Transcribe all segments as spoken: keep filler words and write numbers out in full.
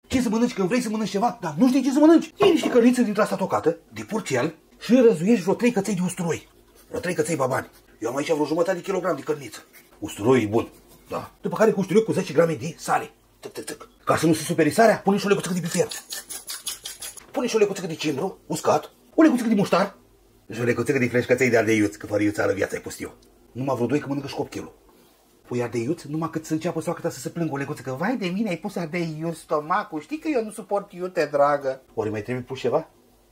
Ce să mănânci când vrei să mănânci ceva, dar nu știi ce să mănânci. Iei niște cărnițe dintr asta tocată, de purcel, și răzuiești vreo trei căței de usturoi. Vreo trei căței babani. Eu am aici vreo jumătate de kilogram de cărniță. Usturoiul e bun. Da. După care cu usturoiul cu zece grame de sare. Tăc, tăc, tăc. Ca să nu se supere sarea, pune și o lecuțică de bifer. Pune și o lecuțică de cimbru, uscat, o lecuțică de muștar și o lecuțică de fleșcăței de ardeiuț, că fără iuțară viața ai pus eu. Numai vreo doi că mănâncă și copchilul. Pui ardeiuț, numai cât să înceapă soacăta să se plângă o lecuțică. Vai de mine, ai pus ardeiuț, stomacul, știi că eu nu suport iute, dragă. Ori mai trebuie pus ceva?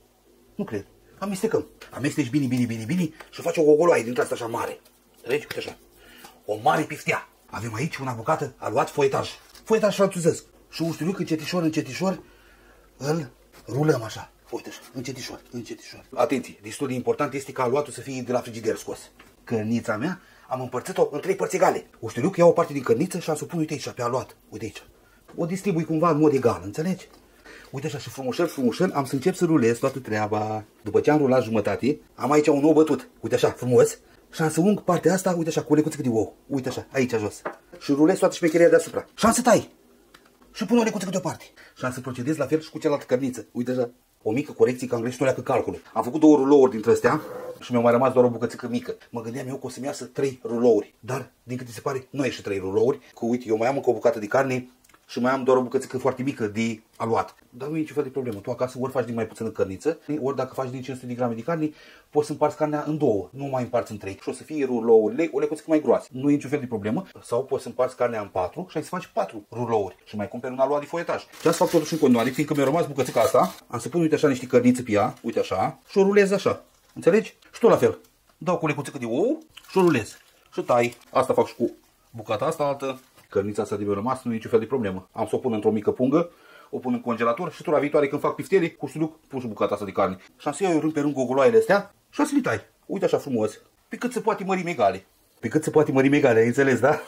Nu cred. Amestecăm. Amesteci bine, bine, bine, bine și faci o gogoloaie dintre asta așa mare. Înțelegi? Uite așa. O mare piftea. Avem aici una bucată aluat foietaj. Foietaj franțuzesc. Și ustuiuc încetișor, încetișor îl rulăm așa. Uite așa, încetișor, încetișor. Atenție, destul de important este ca aluatul să fie de la frigider scos. Cărnița mea am împărțit-o în trei părți egale. Ustuiuc iau o parte din cărniță și am să o pun, uite aici, pe aluat. Uite aici. O distribui cumva în mod egal, înțelegi? Uite așa și frumușel, frumușel, am să încep să rulez toată treaba. După ce am rulat jumătate, am aici un ou bătut. Uite așa, frumos. Și am să ung partea asta, uite așa, cu o lecuțică de ou. Uite așa, aici jos. Și rulez toată șmecheria deasupra. Și am să tai. Și pun o lecuțică deoparte. Și am să procedez la fel și cu cealaltă cărniță. Uite așa. O mică corecție că am greșit o leacă calculul. Am făcut două rulouri dintre astea și mi-au mai rămas doar o bucățică mică. Mă gândeam eu că o să-mi iasă trei rulouri. Dar, din câte se pare, nu ieși trei rulouri. Că uite, eu mai am încă o bucată de carne și mai am doar o bucățică foarte mică de aluat. Dar nu e niciun fel de problemă. Tu acasă ori faci din mai puțină cărniță, ori dacă faci din cinci sute de grame de carne, poți să împarți carnea în două, nu mai împarți în trei. Și o să fie rulourile o lecuțică mai groasă. Nu e niciun fel de problemă. Sau poți să împarți carnea în patru și ai să faci patru rulouri și mai cumperi un aluat de foietaj. Și asta fac totuși în continuare, fiindcă mi-a rămas bucățica asta, am să pun, uite așa, niște cărniță pe ea, uite așa, și o rulez așa. Înțelegi? Și tot la fel. Dau cu o lecuțică de ou și o rulez. Și tai. Asta fac și cu bucata asta altă. Cărnița asta de mi-a rămas, nu e niciun fel de problemă. Am să o pun într-o mică pungă, o pun în congelator și tura viitoare când fac piftele, cu suduc, pun și bucata asta de carne. Și am să iau eu rând pe rând gogoloaiele astea și am să le tai. Uite așa frumos. Pe cât se poate mărimi egale. Pe cât se poate mărimi egale, ai înțeles, da?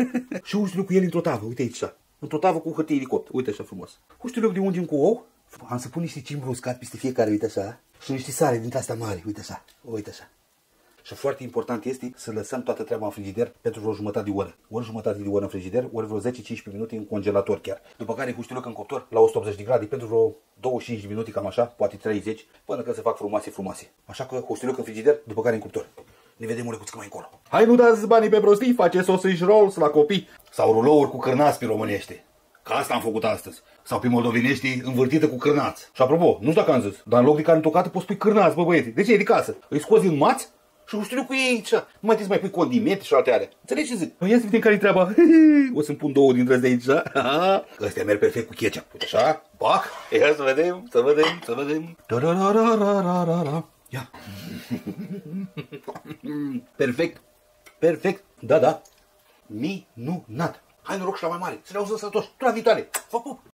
Și uștiluc cu el într-o tavă, uite aici așa. Într-o tavă cu hârtie de copt, uite așa frumos. Uștiluc de ungem cu ou. Am să pun niște cimbru uscat peste fiecare, uite așa. Și niște sare dintre astea mari, uite așa. Uite așa. Și foarte important este să lăsăm toată treaba în frigider pentru vreo jumătate de oră. Ori jumătate de oră în frigider, ori vreo zece cincisprezece minute în congelator chiar. După care huștiloc în cuptor la o sută optzeci de grade pentru vreo douăzeci și cinci de minute, cam așa, poate treizeci, până când se fac frumoase, frumoase. Așa că huștiloc în frigider, după care în cuptor. Ne vedem o lecuțică mai încolo. Hai, nu dați banii pe prostii, face sausage rolls la copii. Sau rulouri cu cârnați pe românește. Ca asta am făcut astăzi. Sau pe moldovenești învârtită cu cârnați. Și apropo, nu știu dacă am zis, dar în loc de carne tocată poți pui cârnați, bă băieți. De ce e de casă? Îi scoți din mați și uștiluc cu ei aici. Nu mai trebuie să mai pui condimente și alte alea. Înțelegi ce zic? Păi ia să vedem care-i treaba. O să-mi pun două dintre astea aici. Ăstea merg perfect cu ketchup. Uite așa. Pac. Ia să vedem, să vedem, să vedem. Ia. Perfect. Perfect. Da, da. Minunat. Hai noroc și la mai mare. Să ne auzăm sănătoși. Tu la viitoare. Fă pup.